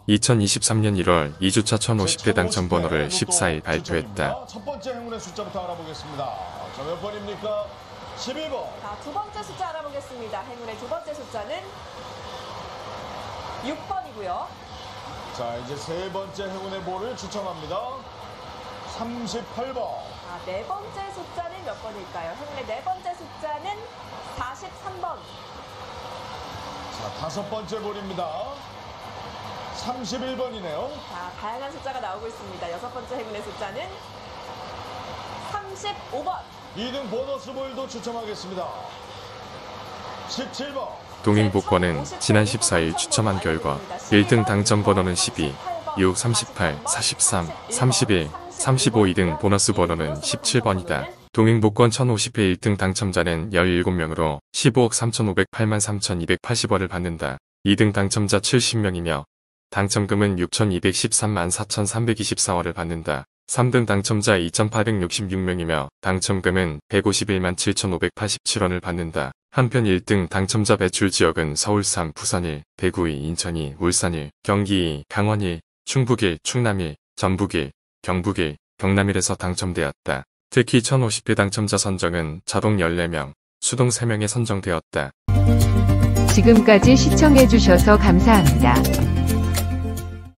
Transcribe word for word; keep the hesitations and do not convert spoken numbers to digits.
이천이십삼년 일월 이 주차 천오십 회 당첨 번호를 십사 일 발표했다. 첫 번째 행운의 숫자부터 알아보겠습니다. 자, 몇 번입니까? 십일 번. 자, 두 번째 숫자 알아보겠습니다. 행운의 두 번째 숫자는 육 번이고요. 자, 이제 세 번째 행운의 볼을 추첨합니다. 삼십팔 번. 자, 네 번째 숫자는 몇 번일까요? 행운의 네 번째 숫자는 사십삼 번. 자, 다섯 번째 볼입니다. 삼십일 번이네요. 자, 다양한 숫자가 나오고 있습니다. 여섯 번째 행운의 숫자는 삼십오 번. 이 등 보너스 볼도 추첨하겠습니다. 십칠 번. 동행 복권은 지난 십사 일 추첨한 결과 일 등 당첨 번호는 십이, 육, 삼십팔, 사십삼, 삼십일, 삼십오, 이 등 보너스 번호는 십칠 번이다. 동행 복권 천오십 회 일 등 당첨자는 열일곱 명으로 십오억 삼천오백팔만 삼천이백팔십 원을 받는다. 이 등 당첨자 칠십 명이며 당첨금은 육천이백십삼만 사천삼백이십사 원을 받는다. 삼 등 당첨자 이천팔백육십육 명이며 당첨금은 백오십일만 칠천오백팔십칠 원을 받는다. 한편 일 등 당첨자 배출 지역은 서울 삼, 부산 일, 대구 이, 인천 이, 울산 일, 경기 이, 강원 일, 충북 일, 충남 일, 전북 일, 경북 일, 경남 일에서 당첨되었다. 특히 천오십 회 당첨자 선정은 자동 열네 명, 수동 세 명에 선정되었다. 지금까지 시청해주셔서 감사합니다.